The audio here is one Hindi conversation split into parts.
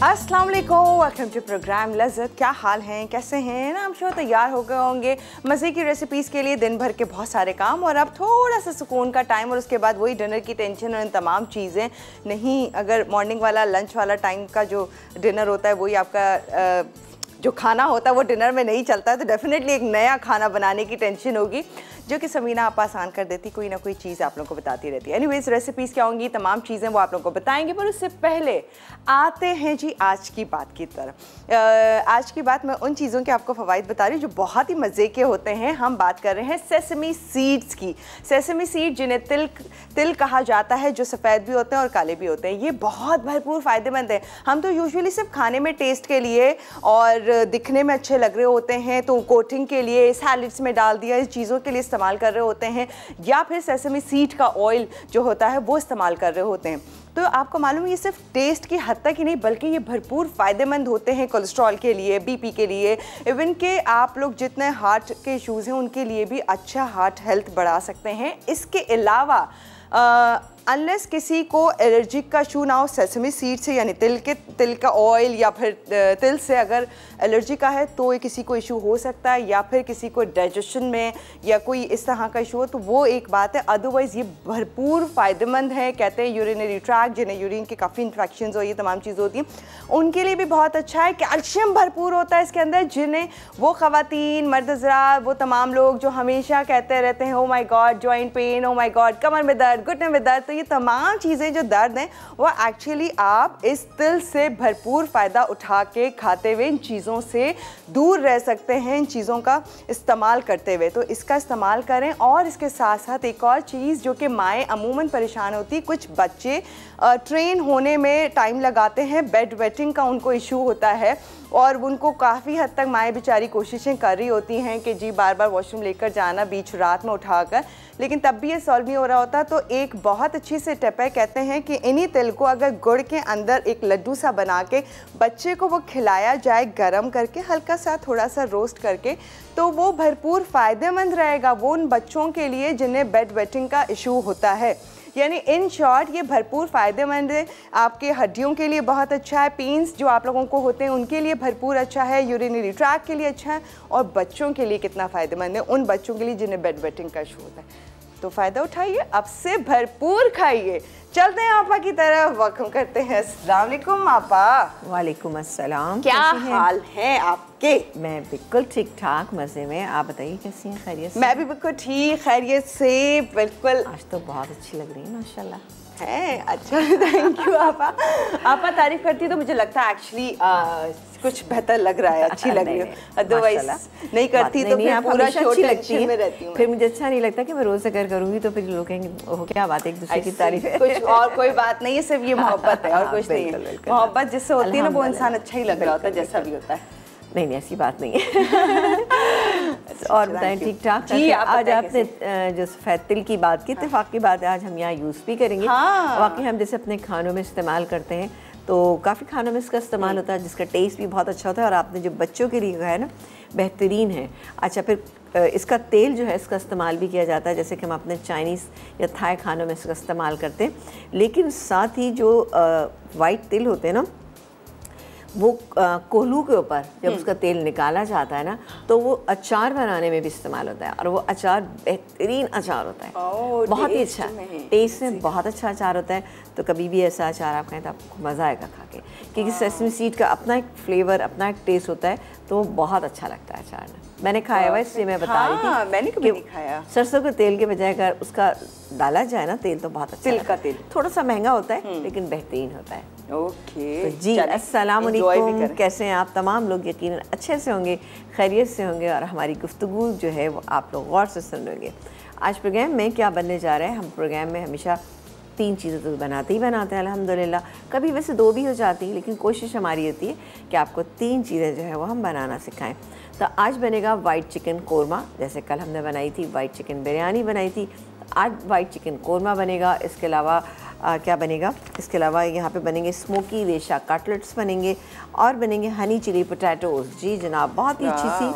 अस्सलाम वालेकुम, वेलकम टू प्रोग्राम लज़्ज़त। क्या हाल हैं, कैसे हैं ना? हम श्योर तैयार हो गए होंगे मज़े की रेसिपीज़ के लिए। दिन भर के बहुत सारे काम और अब थोड़ा सा सुकून का टाइम और उसके बाद वही डिनर की टेंशन और इन तमाम चीज़ें नहीं। अगर मॉर्निंग वाला लंच वाला टाइम का जो डिनर होता है वही आपका जो खाना होता है वो डिनर में नहीं चलता है, तो डेफिनेटली एक नया खाना बनाने की टेंशन होगी जो कि समीना आप आसान कर देती, कोई ना कोई चीज़ आप लोगों को बताती रहती है। एनीवेज रेसिपीज़ क्या होंगी, तमाम चीज़ें वो आप लोगों को बताएंगे, पर उससे पहले आते हैं जी आज की बात की तरफ। आज की बात मैं उन चीज़ों के आपको फ़वाइद बता रही हूँ जो बहुत ही मज़े के होते हैं। हम बात कर रहे हैं सेसमी सीड्स की। सेसमी सीड जिन्हें तिल कहा जाता है, जो सफ़ेद भी होते हैं और काले भी होते हैं, ये बहुत भरपूर फ़ायदेमंद है। हम तो यूजुअली सिर्फ खाने में टेस्ट के लिए और दिखने में अच्छे लग रहे होते हैं तो कोटिंग के लिए सैलड्स में डाल दिया, इस चीज़ों के लिए इस्तेमाल कर रहे होते हैं, या फिर सेसमी सीड का ऑयल जो होता है वो इस्तेमाल कर रहे होते हैं। तो आपको मालूम है ये सिर्फ टेस्ट की हद तक ही नहीं बल्कि ये भरपूर फ़ायदेमंद होते हैं कोलेस्ट्रॉल के लिए, बीपी के लिए, इवन के आप लोग जितने हार्ट के इशूज़ हैं उनके लिए भी अच्छा हार्ट हेल्थ बढ़ा सकते हैं। इसके अलावा अनलेस किसी को एलर्जिक का इशू ना हो सेसमी सीड से, यानी तिल का ऑयल या फिर तिल से अगर एलर्जी का है तो ये किसी को इशू हो सकता है, या फिर किसी को डाइजेशन में या कोई इस तरह का इशू हो तो वो एक बात है। अदरवाइज़ ये भरपूर फ़ायदेमंद है। कहते हैं यूरिनरी ट्रैक्ट, जिन्हें यूरिन के काफ़ी इन्फेक्शंस और ये तमाम चीज़ें होती हैं उनके लिए भी बहुत अच्छा है। कैल्शियम भरपूर होता है इसके अंदर, जिन्हें वो ख़वातीन, मर्द हज़रात, वो तमाम लोग जो हमेशा कहते रहते हैं oh my God joint pain, oh my God कमर में दर्द, घुटने में दर्द, तो ये तमाम चीज़ें जो दर्द हैं वो एक्चुअली आप इस तिल से भरपूर फ़ायदा उठा के खाते हुए इन चीज़ों से दूर रह सकते हैं, इन चीज़ों का इस्तेमाल करते हुए। तो इसका इस्तेमाल करें। और इसके साथ साथ एक और चीज़ जो कि माएँ अमूमन परेशान होती, कुछ बच्चे ट्रेन होने में टाइम लगाते हैं, बेड वेटिंग का उनको इशू होता है और उनको काफ़ी हद तक माएँ बेचारी कोशिशें कर रही होती हैं कि जी बार बार वॉशरूम लेकर जाना बीच रात में उठाकर, लेकिन तब भी ये सॉल्व नहीं हो रहा होता। तो एक बहुत अच्छी से टिप है, कहते हैं कि इन्हीं तिल को अगर गुड़ के अंदर एक लड्डू सा बना के बच्चे को वो खिलाया जाए गरम करके, हल्का सा थोड़ा सा रोस्ट करके, तो वो भरपूर फ़ायदेमंद रहेगा वो उन बच्चों के लिए जिन्हें बेड वेटिंग का इशू होता है। यानी इन शॉर्ट ये भरपूर फ़ायदेमंद है, आपके हड्डियों के लिए बहुत अच्छा है, पेन्स जो आप लोगों को होते हैं उनके लिए भरपूर अच्छा है, यूरिनरी ट्रैक्ट के लिए अच्छा है, और बच्चों के लिए कितना फ़ायदेमंद है, उन बच्चों के लिए जिन्हें बेड वेटिंग का इशू होता है। तो फ़ायदा उठाइए, अब से भरपूर खाइए। चलते हैं आपा की तरफ, वेलकम करते हैं। अस्सलाम वालेकुम आपा। वालेकुम अस्सलाम। क्या हाल है आपके? मैं बिल्कुल ठीक ठाक मज़े में, आप बताइए कैसी हैं, खैरियत से? मैं भी बिल्कुल ठीक खैरियत से, बिल्कुल। आज तो बहुत अच्छी लग रही है माशाल्लाह। है अच्छा, थैंक यू आपा। आपा तारीफ करती तो मुझे लगता है एक्चुअली कुछ बेहतर लग रहा है, अच्छी लग रही है, अदरवाइज नहीं करती तो फिर पूरा शो टेंशन में रहती हूँ। फिर मुझे अच्छा नहीं लगता कि मैं रोज़ अगर करूँगी तो फिर लोग कहेंगे ओह क्या बात है, एक दूसरे की तारीफ है। कुछ और कोई बात नहीं है, सिर्फ ये मोहब्बत है और कुछ नहीं है। मोहब्बत जिससे होती है ना वो इंसान अच्छा ही लग रहा होता है जैसा भी होता है। नहीं नहीं ऐसी बात नहीं है। और बताएं ठीक ठाक जी। आज आपने जो सफ़ेद तिल की बात की, इत्तेफाक की बात है, आज हम यहाँ यूज़ भी करेंगे। वाकई हम जैसे अपने खानों में इस्तेमाल करते हैं तो काफ़ी खानों में इसका इस्तेमाल होता है जिसका टेस्ट भी बहुत अच्छा होता है, और आपने जो बच्चों के लिए कहा है ना बेहतरीन है। अच्छा, फिर इसका तेल जो है इसका इस्तेमाल भी किया जाता है, जैसे कि हम अपने चाइनीज़ या थाई खानों में इसका इस्तेमाल करते हैं। लेकिन साथ ही जो वाइट तिल होते हैं ना वो कोल्हू के ऊपर जब उसका तेल निकाला जाता है ना तो वो अचार बनाने में भी इस्तेमाल होता है, और वो अचार बेहतरीन अचार होता है, बहुत ही अच्छा टेस्ट में बहुत अच्छा अचार होता है। तो कभी भी ऐसा अचार आप खाएं तो आपको मज़ा आएगा खा के, क्योंकि सेसमी सीड का अपना एक फ्लेवर, अपना एक टेस्ट होता है, तो बहुत अच्छा लगता है अचार में। मैंने खाया हुआ इसलिए मैं बता रही थी। मैंने कभी नहीं खाया। सरसों के तेल के बजाय अगर उसका डाला जाए ना तेल तो बहुत अच्छा। तिल का तेल थोड़ा सा महंगा होता है लेकिन बेहतरीन होता है। ओके तो जी अस्सलाम वालेकुम, कैसे हैं आप तमाम लोग? यकीनन अच्छे से होंगे, खैरियत से होंगे, और हमारी गुफ्तगू जो है वो आप लोग गौर से सुन लेंगे। आज प्रोग्राम में क्या बनने जा रहा है, हम प्रोग्राम में हमेशा 3 चीज़ें तो बनाते ही बनाते हैं अल्हम्दुलिल्लाह, कभी वैसे 2 भी हो जाती हैं, लेकिन कोशिश हमारी होती है कि आपको 3 चीज़ें जो है वो हम बनाना सिखाएं। तो आज बनेगा वाइट चिकन कोरमा, जैसे कल हमने बनाई थी वाइट चिकन बिरयानी बनाई थी, आज वाइट चिकन कोरमा बनेगा। इसके अलावा क्या बनेगा, इसके अलावा यहाँ पे बनेंगे स्मोकी रेशा कटलेट्स बनेंगे, और बनेंगे हनी चिली पोटैटोज़। जी जनाब, बहुत ही अच्छी सी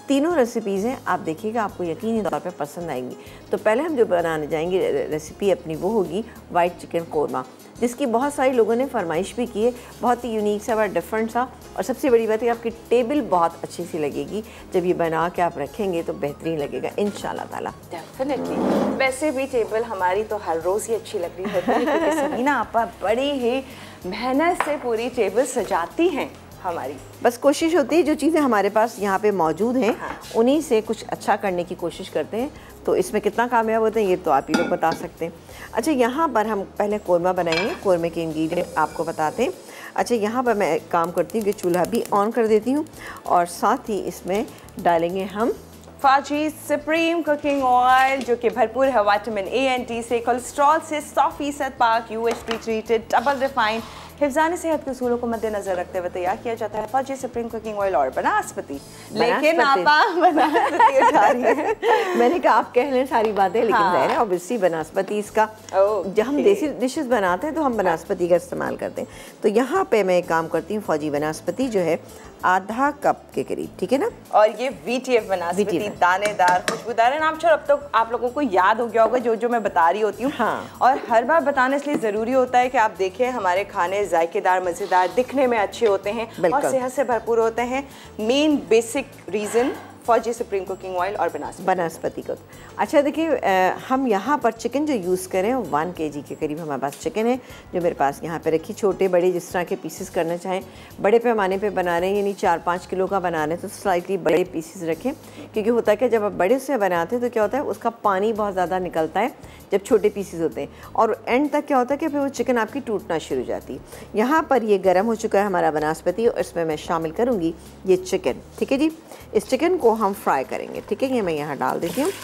तीनों रेसिपीज़ हैं, आप देखिएगा आपको यकीनी तौर पे पसंद आएंगी। तो पहले हम जो बनाने जाएंगे रेसिपी अपनी वो होगी वाइट चिकन कोरमा, जिसकी बहुत सारे लोगों ने फरमाइश भी की है। बहुत ही यूनिक सा, बड़ा डिफरेंट सा, और सबसे बड़ी बात है आपकी टेबल बहुत अच्छी सी लगेगी। जब ये बना के आप रखेंगे तो बेहतरीन लगेगा इंशाल्लाह ताला। डेफिनेटली। वैसे भी टेबल हमारी तो हर रोज़ ही अच्छी लग रही होती है, क्योंकि सबीना आपा बड़ी ही मेहनत से पूरी टेबल सजाती हैं हमारी। बस कोशिश होती है जो चीज़ें हमारे पास यहाँ पे मौजूद हैं, हाँ। उन्हीं से कुछ अच्छा करने की कोशिश करते हैं। तो इसमें कितना कामयाब होते हैं ये तो आप ही लोग बता सकते हैं। अच्छा, यहाँ पर हम पहले कोरमा बनाएंगे। कोरमे के इंग्रेडिएंट आपको बताते हैं। अच्छा, यहाँ पर मैं एक काम करती हूँ कि चूल्हा भी ऑन कर देती हूँ, और साथ ही इसमें डालेंगे हम फाजी सुप्रीम कुकिंग ऑयल, जो कि भरपूर है विटामिन ए एंड डी से, कोलेस्ट्रॉल से 100% पाक, UHT ट्रीटेड, डबल रिफाइंड, हिफ्ज़ान सेहत के उसूलों को मद्देनजर रखते हुए तैयार किया जाता है। फाजी सुप्रीम कुकिंग ऑयल और बनास्पति। लेकिन आपा बनास्पति उठा रही है। मैंने कहा आप कह लें सारी बातें, लेकिन ज़ाहिर है ऑब्वियसली बनास्पति इसका, जब हम देसी डिशेस बनाते हैं तो हम बनास्पति का इस्तेमाल करते हैं। तो यहाँ पे मैं एक काम करती हूँ, फौजी बनास्पति जो है आधा कप के करीब, ठीक है ना। और ये VTF बनास्पति दानेदार खुशबूदार है। नाम छोड़, अब तो आप लोगों को याद हो गया होगा जो जो मैं बता रही होती हूँ। हाँ। और हर बार बताना इसलिए ज़रूरी होता है कि आप देखें हमारे खाने जायकेदार, मज़ेदार, दिखने में अच्छे होते हैं और सेहत से भरपूर होते हैं। Main basic reason Fauji supreme cooking oil और बनास्पति को। अच्छा देखिए, हम यहाँ पर चिकन जो यूज़ करें 1 kg के करीब हमारे पास चिकन है, जो मेरे पास यहाँ पे रखी। छोटे बड़े जिस तरह के पीसेस करना चाहें, बड़े पैमाने पे बना रहे हैं यानी 4-5 किलो का बना रहे हैं तो स्लाइटली बड़े पीसेस रखें, क्योंकि होता है कि जब आप बड़े से बनाते हैं तो क्या होता है उसका पानी बहुत ज़्यादा निकलता है जब छोटे पीसेस होते हैं, और एंड तक क्या होता है कि फिर वो चिकन आपकी टूटना शुरू हो जाती है। यहाँ पर ये गर्म हो चुका है हमारा बनास्पति, और इसमें मैं शामिल करूँगी ये चिकन, ठीक है जी। इस चिकन को हम फ्राई करेंगे, ठीक है। ये मैं यहाँ डाल देती हूँ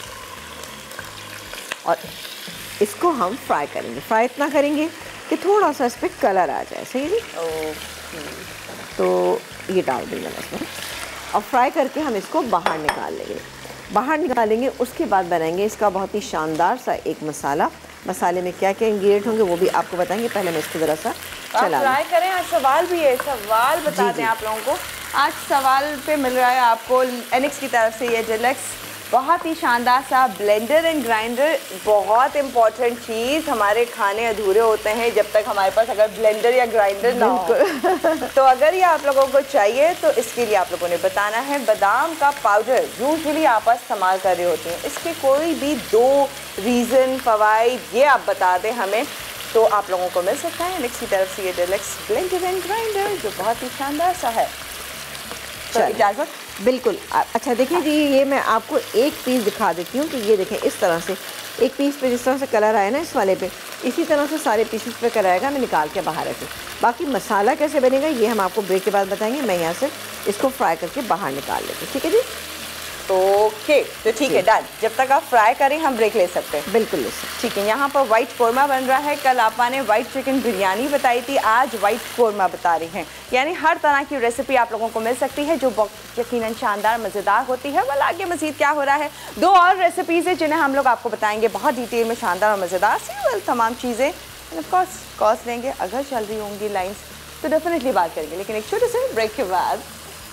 और इसको हम फ्राई करेंगे। फ्राई इतना करेंगे कि थोड़ा सा इस पर कलर आ जाए, सही है। तो ये डाल देंगे इसमें, और फ्राई करके हम इसको बाहर निकाल लेंगे। बाहर निकालेंगे, उसके बाद बनाएंगे इसका बहुत ही शानदार सा एक मसाला। मसाले में क्या क्या इंग्रेडिएंट होंगे वो भी आपको बताएंगे। पहले मैं इसको ज़रा सा फ्राई करें। आज सवाल भी है, सवाल बता दें आप लोगों को। आज सवाल पे मिल रहा है आपको एनिक्स की तरफ से ये डिलक्स बहुत ही शानदार सा ब्लेंडर एंड ग्राइंडर। बहुत इंपॉर्टेंट चीज़, हमारे खाने अधूरे होते हैं जब तक हमारे पास अगर ब्लेंडर या ग्राइंडर ना हो। तो अगर ये आप लोगों को चाहिए तो इसके लिए आप लोगों ने बताना है बादाम का पाउडर यूजुअली आप इस्तेमाल कर रहे होते हैं। इसके कोई भी 2 रीज़न फ़वाइद ये आप बता दें हमें, तो आप लोगों को मिल सकता है एनिक्स की तरफ से ये डिलक्स ब्लेंडर एंड ग्राइंडर, जो बहुत ही शानदार सा है। तो इजाज़त बिल्कुल। अच्छा देखिए जी, ये मैं आपको एक पीस दिखा देती हूँ कि ये देखें इस तरह से एक पीस पे जिस तरह से कलर आया ना इस वाले पे, इसी तरह से सारे पीसेस पे कलर आएगा। मैं निकाल के बाहर रखूँ। बाकी मसाला कैसे बनेगा ये हम आपको ब्रेक के बाद बताएंगे। मैं यहाँ से इसको फ्राई करके बाहर निकाल लेती हूँ, ठीक है जी। ओके, तो ठीक है, डन। जब तक आप फ्राई करें हम ब्रेक ले सकते हैं। बिल्कुल ले सकते, ठीक है। यहाँ पर वाइट कोरमा बन रहा है। कल आपा ने वाइट चिकन बिरयानी बताई थी, आज वाइट कोरमा बता रही हैं। यानी हर तरह की रेसिपी आप लोगों को मिल सकती है जो यकीनन शानदार मज़ेदार होती है। वाला आगे मज़ीद क्या हो रहा है, 2 और रेसिपीज़ है जिन्हें हम लोग आपको बताएंगे बहुत डिटेल में, शानदार और मज़ेदार सी तमाम चीज़ें। ऑफ कोर्स कॉस्ट लेंगे, अगर चल रही होंगी लाइन्स तो डेफिनेटली बात करेंगे, लेकिन एक छोटे से ब्रेक के बाद।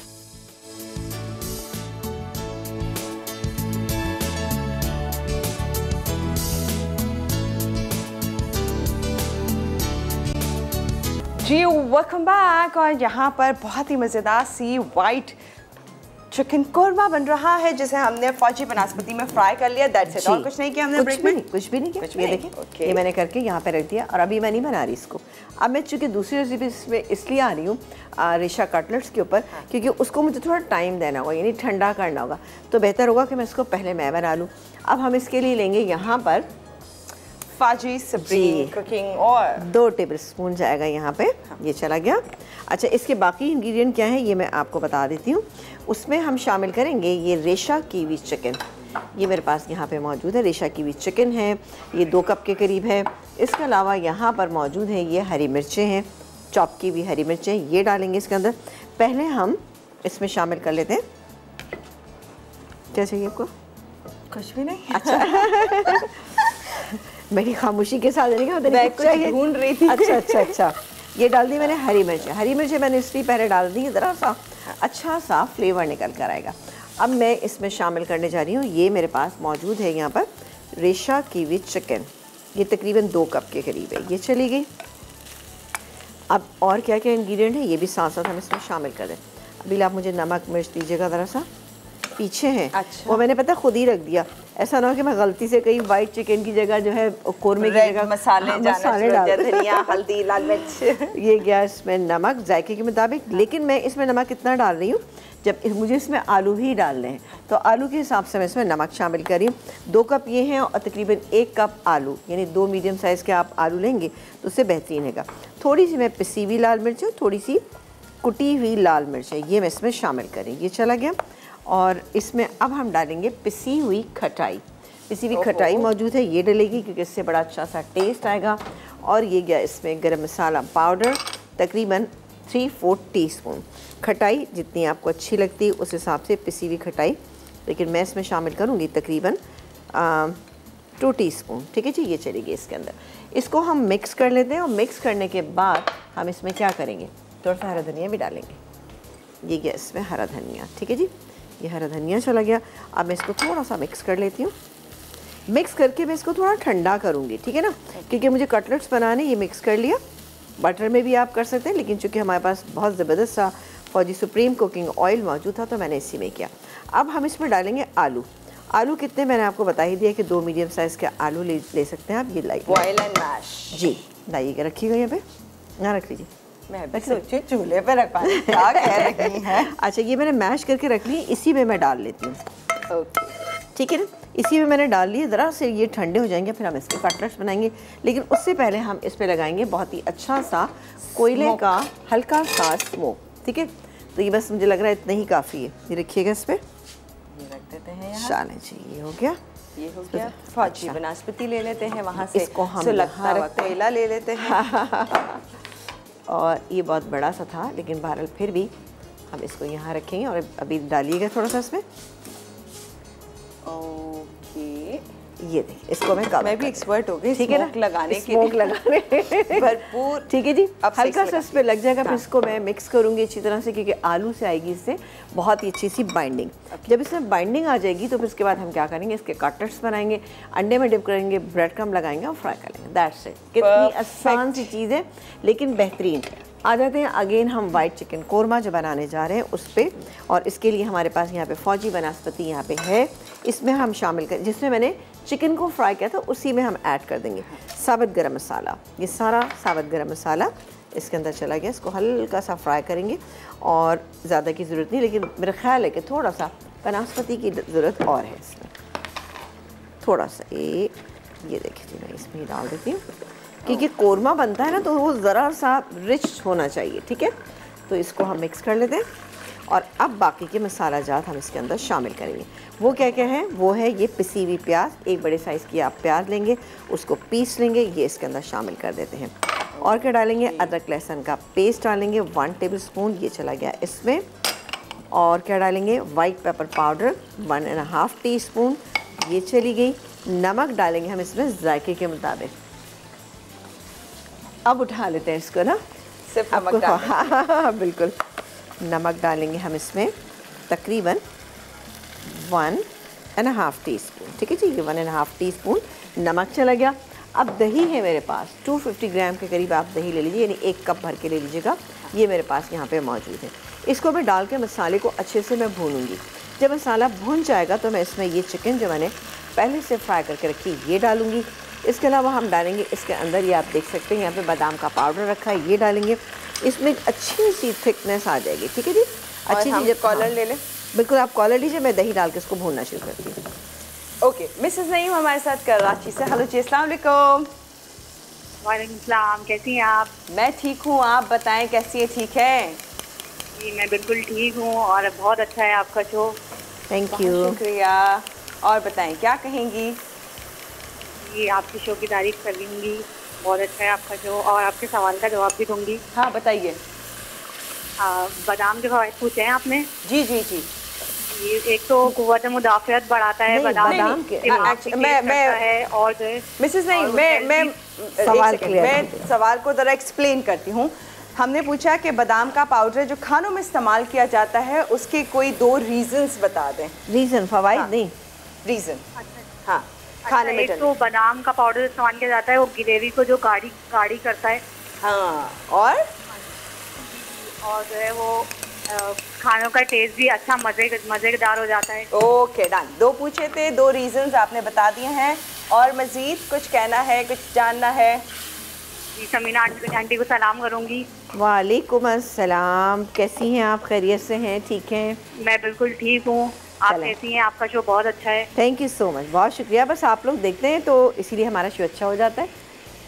जी वेलकम बैक। और यहाँ पर बहुत ही मज़ेदार सी वाइट चिकन कोरमा बन रहा है जिसे हमने फौजी बनास्पति में फ्राई कर लिया। दैट्स इट, और कुछ नहीं किया हमने ब्रेक में। कुछ भी नहीं किया। ये देखिए, ये मैंने करके यहाँ पे रख दिया, और अभी मैं नहीं बना रही इसको। अब मैं चूँकि दूसरी रेसिपी में इसलिए आ रही हूँ रेशा कटलेट्स के ऊपर, क्योंकि उसको मुझे थोड़ा टाइम देना होगा, यानी ठंडा करना होगा। तो बेहतर होगा कि मैं इसको पहले मैं बना लूँ। अब हम इसके लिए लेंगे यहाँ पर Fauji supreme cooking oil, 2 tablespoon जाएगा यहाँ पे। ये चला गया। अच्छा, इसके बाकी इंग्रेडिएंट क्या है ये मैं आपको बता देती हूँ। उसमें हम शामिल करेंगे ये रेशा कीवी चिकन। ये मेरे पास यहाँ पे मौजूद है, रेशा कीवी चिकन है, ये 2 कप के करीब है। इसके अलावा यहाँ पर मौजूद है ये हरी मिर्चें हैं, चॉप की हुई हरी मिर्चें, ये डालेंगे इसके अंदर। पहले हम इसमें शामिल कर लेते हैं। क्या चाहिए आपको? कुछ भी नहीं। अच्छा मेरी खामोशी के साथ ढूंढ रही थी। अच्छा, ये डाल दी मैंने हरी मिर्च। हरी मिर्च मैंने इसलिए पहले डाल दी, ज़रा सा अच्छा सा फ्लेवर निकल कर आएगा। अब मैं इसमें शामिल करने जा रही हूँ, ये मेरे पास मौजूद है यहाँ पर रेशा कीवी चिकन, ये तकरीबन 2 कप के करीब है, ये चली गई। अब और क्या क्या इंग्रेडिएंट है ये भी साथ साथ हम इसमें शामिल कर दें। अभी आप मुझे नमक मिर्च दीजिएगा ज़रा सा, पीछे हैं। अच्छा। वो मैंने पता खुद ही रख दिया, ऐसा ना हो कि मैं गलती से कहीं वाइट चिकन की जगह जो है कोरमे की जगह मसाले डाल धनिया हल्दी लाल मिर्च ये गया इसमें नमक जायके के मुताबिक। लेकिन मैं इसमें नमक इतना डाल रही हूँ जब मुझे इसमें आलू भी डालने हैं, तो आलू के हिसाब से मैं इसमें नमक शामिल कर रही हूँ। 2 कप ये हैं और तकरीबन 1 कप आलू, यानी 2 मीडियम साइज़ के आप आलू लेंगे तो उससे बेहतरीन है। थोड़ी सी मैं पिसी हुई लाल मिर्च है, थोड़ी सी कुटी हुई लाल मिर्च है, ये मैं इसमें शामिल करें। ये चला गया। और इसमें अब हम डालेंगे पिसी हुई खटाई, पिसी हुई खटाई मौजूद है, ये डलेगी क्योंकि इससे बड़ा अच्छा सा टेस्ट आएगा। और ये गया इसमें गरम मसाला पाउडर तकरीबन 3/4 टीस्पून, खटाई जितनी आपको अच्छी लगती है उस हिसाब से पिसी हुई खटाई, लेकिन मैं इसमें शामिल करूँगी तकरीबन 2 टीस्पून। ठीक है जी, ये चलेगी इसके अंदर। इसको हम मिक्स कर लेते हैं और मिक्स करने के बाद हम इसमें क्या करेंगे, थोड़ा सा हरा धनिया भी डालेंगे। ये गया इसमें हरा धनिया। ठीक है जी, ये हरा धनिया चला गया। अब मैं इसको थोड़ा सा मिक्स कर लेती हूँ। मिक्स करके मैं इसको थोड़ा ठंडा करूँगी, ठीक है ना, क्योंकि मुझे कटलेट्स बनाने, ये मिक्स कर लिया। बटर में भी आप कर सकते हैं, लेकिन चूँकि हमारे पास बहुत ज़बरदस्त सा फौजी सुप्रीम कुकिंग ऑयल मौजूद था तो मैंने इसी में किया। अब हम इसमें डालेंगे आलू। आलू कितने मैंने आपको बता ही दिया कि 2 मीडियम साइज़ के आलू ले सकते हैं आप। ये लाइक बॉयल एंड मैश जी, लाइएगा, रखिएगा यहाँ पे, यहाँ रख लीजिए। मैं भी सोची चूल्हे पे रख पाऊँ, क्या कह रही हैं। अच्छा, ये मैंने मैश करके रख ली, इसी में मैं डाल लेती हूँ। ओके, ठीक है ना, इसी में मैंने डाल लिए। ज़रा से ये ठंडे हो जाएंगे फिर हम इसके कटलेट्स बनाएंगे, लेकिन उससे पहले हम इस पे लगाएंगे बहुत ही अच्छा सा कोयले का हल्का सा स्मोक। ठीक है, तो ये बस मुझे लग रहा है इतना ही काफ़ी है। ये रखिएगा इस पर, ये रख देते हैं यहाँ। चलें जी, ये हो गया, ये हो गया। फौजी वनस्पति ले लेते हैं वहाँ से, इसको हम सुलगता हुआ कोयला ले लेते हैं। और ये बहुत बड़ा सा था, लेकिन बहरहाल फिर भी हम इसको यहाँ रखेंगे। और अभी डालिएगा थोड़ा सा इसमें। ओके, ये देखिए, इसको मैं भी एक्सपर्ट हो गई, ठीक है ना, लगाने के स्मोक लगाने भरपूर। ठीक है जी, अब हल्का सा इस पे लग जाएगा। फिर इसको मैं मिक्स करूँगी अच्छी तरह से, क्योंकि आलू से आएगी इससे बहुत ही अच्छी सी बाइंडिंग। जब इसमें बाइंडिंग आ जाएगी तो फिर इसके बाद हम क्या करेंगे, इसके कटलेट्स बनाएंगे, अंडे में डिप करेंगे, ब्रेड क्रम्ब लगाएंगे और फ्राई करेंगे। That's it. कितनी आसान सी चीज़ है, लेकिन बेहतरीन। आ जाते हैं अगेन हम वाइट चिकन कोरमा जो बनाने जा रहे हैं उस पर। और इसके लिए हमारे पास यहाँ पे फौजी वनस्पति यहाँ पे है, इसमें हम शामिल कर, जिसमें मैंने चिकन को फ्राई किया था उसी में हम ऐड कर देंगे साबुत गरम मसाला। ये सारा साबुत गरम मसाला इसके अंदर चला गया। इसको हल्का सा फ्राई करेंगे और ज़्यादा की ज़रूरत नहीं, लेकिन मेरा ख्याल है कि थोड़ा सा वनस्पति की ज़रूरत और है इसमें, थोड़ा सा। ये देखिए मैं इसमें ही डाल देती हूँ, क्योंकि कोरमा बनता है ना तो वो ज़रा सा रिच होना चाहिए। ठीक है, तो इसको हम मिक्स कर लेते हैं। और अब बाकी के मसाला जात हम इसके अंदर शामिल करेंगे। वो क्या क्या है, वो है ये पिसी हुई प्याज, 1 बड़े साइज़ की आप प्याज लेंगे, उसको पीस लेंगे, ये इसके अंदर शामिल कर देते हैं। और क्या डालेंगे, अदरक लहसुन का पेस्ट डालेंगे 1 टेबलस्पून, ये चला गया इसमें। और क्या डालेंगे, वाइट पेपर पाउडर 1.5 टीस्पून, ये चली गई। नमक डालेंगे हम इसमें जायके के मुताबिक। अब उठा लेते हैं इसको ना, सिर्फ नमक डालेंगे। हाँ बिल्कुल, नमक डालेंगे हम इसमें तकरीबन 1.5 टीस्पून। ठीक है जी, ये 1.5 टीस्पून नमक चला गया। अब दही है मेरे पास 250 ग्राम के करीब आप दही ले लीजिए, यानी 1 कप भर के ले लीजिएगा। ये मेरे पास यहाँ पे मौजूद है। इसको मैं डाल के मसाले को अच्छे से मैं भूनूंगी। जब मसाला भून जाएगा तो मैं इसमें ये चिकन जो मैंने पहले से फ्राई करके रखी ये डालूंगी। इसके अलावा हम डालेंगे इसके अंदर, ये आप देख सकते हैं यहाँ पे बादाम का पाउडर रखा है, ये डालेंगे। इसमें अच्छी सी थिकनेस आ जाएगी। ठीक है जी, अच्छी सी। कॉलर ले लें, बिल्कुल आप कॉलर लीजिए, मैं दही डाल के इसको भूनना शुरू करती हूँ। ओके, मिसेस नईम हमारे साथ कराची से। हेलो जी, अस्सलाम वालेकुम। वालेकुम सलाम, कैसी हैं आप? मैं ठीक हूँ, आप बताएं कैसी है? ठीक है जी, मैं बिल्कुल ठीक हूँ और बहुत अच्छा है आपका शो। थैंक यू, शुक्रिया। और बताएं क्या कहेंगी? ये आपके शो की तारीफ कर लूँगी, बहुत अच्छा है आपका शो, और आपके सवाल का जवाब भी दूँगी। हाँ बताइए। बादाम के फवाइद पूछे हैं आपने? जी जी जी। ये एक तो कुव्वत मुदाफ़ियत बढ़ाता है, बादाम मैं और जो है मिसेस नहीं, मैं सवाल को ज़रा एक्सप्लेन करती हूँ। हमने पूछा कि बादाम का पाउडर जो खानों में इस्तेमाल किया जाता है उसके कोई 2 रीजंस बता दें। रीजन फवाइद नहीं, रीजन। अच्छा। हाँ, खाने में एक तो बादाम का पाउडर इस्तेमाल किया जाता है, वो ग्रेवी को जो गाढ़ी करता है। हाँ, और जो है वो खानों का टेस्ट भी अच्छा मज़ेदार हो जाता है। Okay done. 2 पूछे थे, 2 रीजंस आपने बता दिए हैं। और मजीद कुछ कहना है, कुछ जानना है? जी, समीना आंटी को सलाम करूँगी। वालेकुम अस्सलाम, कैसी हैं आप? खैरियत से हैं? ठीक हैं? मैं बिल्कुल ठीक हूँ, आप कैसी हैं? आपका शो बहुत अच्छा है। थैंक यू सो मच, बहुत शुक्रिया। बस आप लोग देखते हैं तो इसीलिए हमारा शो अच्छा हो जाता है।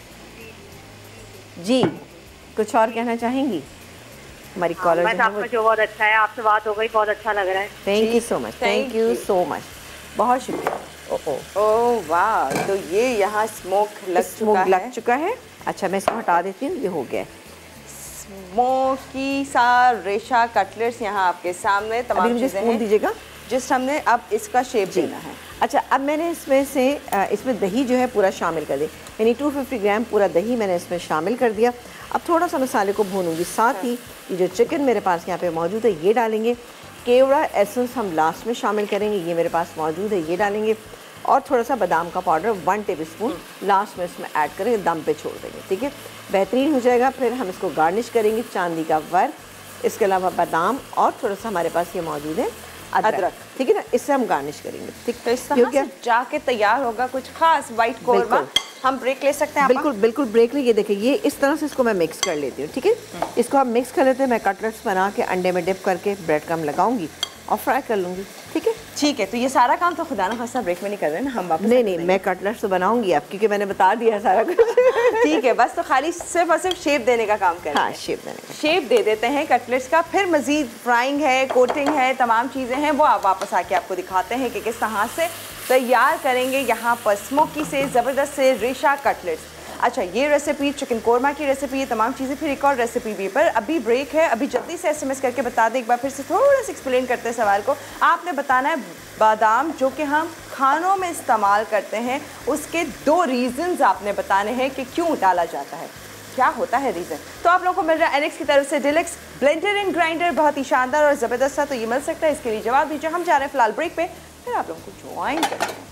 जी, कुछ और कहना चाहेंगी? हमारी कॉलर बस आपका शो बहुत अच्छा है, आपसे बात हो गई, बहुत अच्छा लग रहा है। Thank you so much, thank you so much, बहुत शुक्रिया। ओह वाह, तो ये यहाँ स्मोक लग चुका है। अच्छा, मैं इसको हटा देती हूँ, ये हो गया। स्मोकी सा रेशा कटलेट्स यहाँ आपके सामने तमाम चीज़ें हैं। दीजिएगा जिस हमने अब इसका शेप देना है। अच्छा, अब मैंने इसमें दही जो है पूरा शामिल कर दी, यानी 250 ग्राम पूरा दही मैंने इसमें शामिल कर दिया। अब थोड़ा सा मसाले को भूनूंगी, साथ ही ये जो चिकन मेरे पास यहाँ पे मौजूद है ये डालेंगे। केवड़ा एसेंस हम लास्ट में शामिल करेंगे, ये मेरे पास मौजूद है, ये डालेंगे। और थोड़ा सा बादाम का पाउडर 1 टेबलस्पून लास्ट में इसमें ऐड करेंगे, दम पे छोड़ देंगे। ठीक है, बेहतरीन हो जाएगा। फिर हम इसको गार्निश करेंगे चांदी का वर्क, इसके अलावा बादाम और थोड़ा सा हमारे पास ये मौजूद है अदरक। ठीक है ना, इससे हम गार्निश करेंगे। ठीक, तो इस तरह से जाके तैयार होगा कुछ खास वाइट कोरमा। हम ब्रेक ले सकते हैं? बिल्कुल बिल्कुल ब्रेक ले। ये देखिए, ये इस तरह से इसको मैं मिक्स कर लेती हूँ। ठीक है, इसको हम मिक्स कर लेते हैं। मैं कटलेट्स बना के अंडे में डिप करके ब्रेड क्रम्ब लगाऊंगी और फ्राई कर लूँगी। ठीक है, ठीक है। तो ये सारा काम तो खुदा ना खासा ब्रेक में नहीं कर रहे हैं ना हम वापस? नहीं, मैं कटलेट्स तो बनाऊंगी अब, क्योंकि मैंने बता दिया है सारा कुछ। ठीक है, बस तो खाली सिर्फ और सिर्फ शेप देने का काम करें। हाँ, शेप देने का। शेप दे देते हैं कटलेट्स का, फिर मजीद फ्राइंग है, कोटिंग है, तमाम चीज़ें हैं, वो आप वापस आके आपको दिखाते हैं कि किस तरह से तैयार करेंगे यहाँ पर स्मोकी से ज़बरदस्त से रेशा कटलेट्स। अच्छा, ये रेसिपी चिकन कोरमा की रेसिपी, ये तमाम चीज़ें, फिर एक और रेसिपी भी। पर अभी ब्रेक है, अभी जल्दी से SMS करके बता दें, एक बार फिर से थोड़ा सा एक्सप्लेन करते हैं सवाल को। आपने बताना है बादाम जो कि हम खानों में इस्तेमाल करते हैं, उसके 2 रीज़न्स आपने बताने हैं कि क्यों डाला जाता है, क्या होता है रीज़न। तो आप लोगों को मिल रहा है एनेक्स की तरफ से डिलक्स ब्लेंडर एंड ग्राइंडर, बहुत ही शानदार और ज़बरदस्त था, तो ये मिल सकता है। इसके लिए जवाब दीजिए। हम जा रहे हैं फ़िलहाल ब्रेक पे, फिर आप लोगों को ज्वाइन करते हैं।